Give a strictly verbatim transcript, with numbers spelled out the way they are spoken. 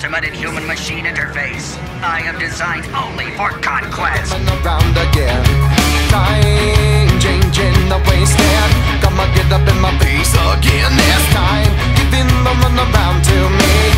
ultimate human-machine interface. I am designed only for conquest. Coming around again. Time changing the wasteland. Come on, get up in my face again. This time, giving the run around to me.